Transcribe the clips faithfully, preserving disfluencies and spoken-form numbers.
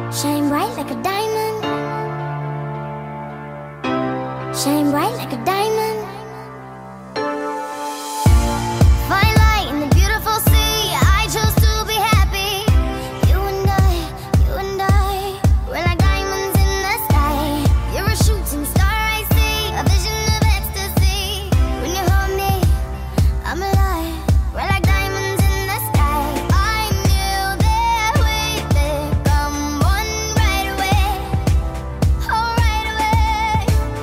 Shine bright like a diamond. Shine bright like a diamond. Fine light in the beautiful sea. I chose to be happy. You and I, you and I, we're like diamonds in the sky. You're a shooting star I see, a vision of ecstasy. When you hold me, I'm alive. We're like diamonds in the sky. I knew that we'd become one right away. Oh, right away.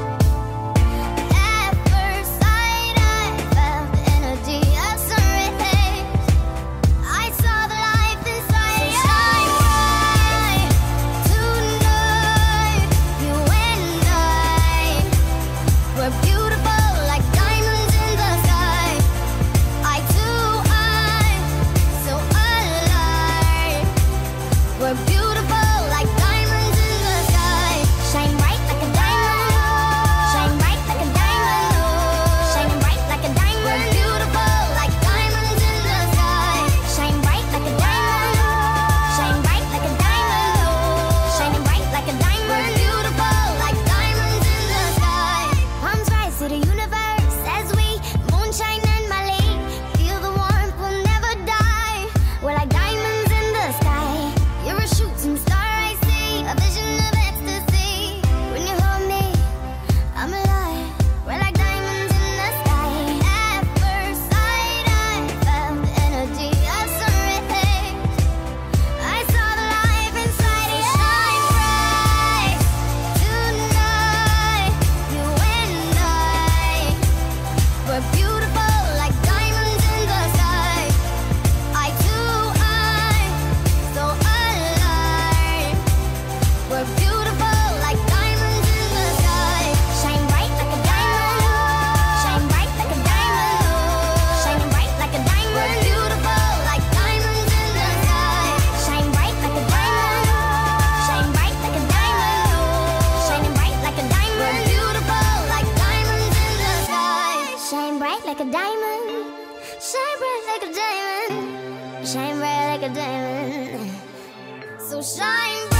At first sight, I felt the energy of sun rays. I saw the life inside you. Shine bright tonight. You and I, we're beautiful like diamonds in the sky. I too, I'm so alive. We're beautiful like diamonds in the sky. Shine bright like a diamond. Shine bright like a diamond. Shining bright like a diamond. We're beautiful like diamonds in the sky. Shine bright like a diamond. Shine bright like a diamond. Shining bright like a diamond. We're beautiful like diamonds in the sky. Palms rise to the universe as we moonshine and Mali. Feel the warmth, we'll never die. We're like diamonds in the sky. You're a shooting star I see, a vision of ecstasy. When you hold me, I'm alive. We're like diamonds in the sky. At first sight, I felt the energy of sun rays. I saw the life inside you. Shine bright tonight. You and I, we're beautiful like diamonds in the sky. I too, I'm so alive. We're beautiful like diamonds in the sky. Shine bright like a diamond. Shine bright like a diamond. Shining bright like a diamond. We're beautiful like diamonds in the sky. Shine bright like a diamond. Shine bright like a diamond. Shining bright like a diamond. We're beautiful like diamonds in the sky. Shine bright like a diamond. Shine bright like a diamond. Shine bright like a diamond. So shine